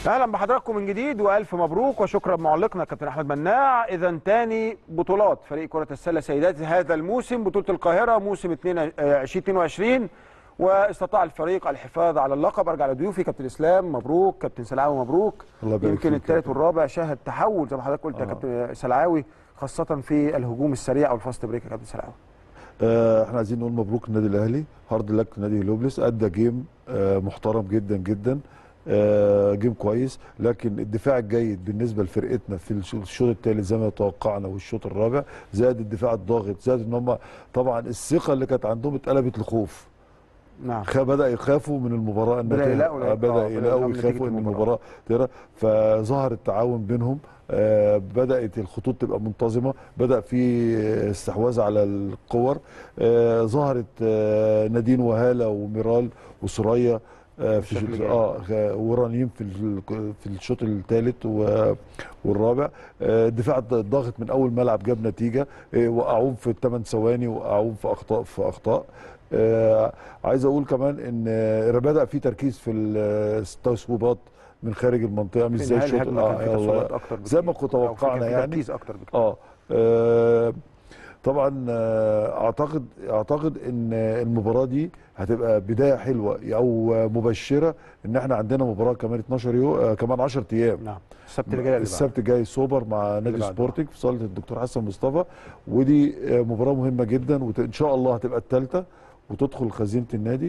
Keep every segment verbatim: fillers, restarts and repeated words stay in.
اهلا بحضراتكم من جديد والف مبروك وشكرا معلقنا كابتن احمد مناع. اذا تاني بطولات فريق كره السله سيدات هذا الموسم، بطوله القاهره موسم ألفين واثنين وعشرين، واستطاع الفريق الحفاظ على اللقب. ارجع لضيوفي كابتن اسلام مبروك، كابتن سلعاوي مبروك. يمكن الثالث والرابع شاهد تحول زي ما حضرتك قلت يا كابتن سلعاوي، خاصه في الهجوم السريع او الفاست بريك يا كابتن سلعاوي. آه احنا عايزين نقول مبروك النادي الاهلي، هارد لك نادي هليوبلس، ادى جيم آه محترم جدا جدا، آه جيم كويس، لكن الدفاع الجيد بالنسبه لفرقتنا في الشوط الثالث زي ما توقعنا والشوط الرابع، زائد الدفاع الضاغط، زائد ان هم طبعا الثقه اللي كانت عندهم اتقلبت لخوف. نعم. بدا يخافوا من المباراه، بدا يلاقوا بدا يلاقوا يخافوا ان المباراه ترى، فظهر التعاون بينهم. آه بدات الخطوط تبقى منتظمه، بدا في استحواذ على الكور. آه ظهرت آه نادين وهاله وميرال وسوريا آه في اه ورانيم في في الشوط الثالث والرابع. آه الدفاع الضاغط من اول ملعب جاب نتيجه، آه وقعوهم في الثمان ثواني، وقعوهم في اخطاء في اخطاء. آه عايز اقول كمان ان آه بدا في تركيز في التصويبات من خارج المنطقه، مش زي الشوط اه زي ما كنت توقعنا يعني. تركيز اكتر بكتير. اه, آه طبعا اعتقد اعتقد ان المباراه دي هتبقى بدايه حلوه او مبشره ان احنا عندنا مباراه كمان اتناشر يوم، كمان عشرة ايام. نعم السبت اللي جاي السبت الجاي سوبر مع نادي سبورتنج في صاله الدكتور حسن مصطفى، ودي مباراه مهمه جدا، وان شاء الله هتبقى الثالثه وتدخل خزينه النادي.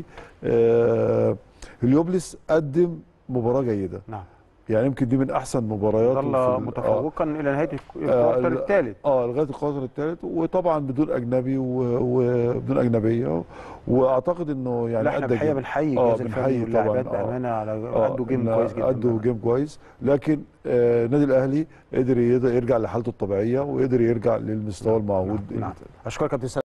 آه هليوبلس قدم مباراه جيده. نعم. يعني يمكن دي من احسن مباريات، ظل متفوقا آه الى نهايه الكوارتر الثالث. اه لغايه الكوارتر الثالث، وطبعا بدون اجنبي وبدون اجنبيه، واعتقد انه يعني احنا الحقيقه بنحيي الجهاز الفني واللاعبات بامانه على ادوا جيم كويس جدا. ادوا جيم كويس، لكن آه النادي الاهلي قدر يرجع لحالته الطبيعيه، وقدر يرجع للمستوى المعهود. نعم. نعم. اشكرك كابتن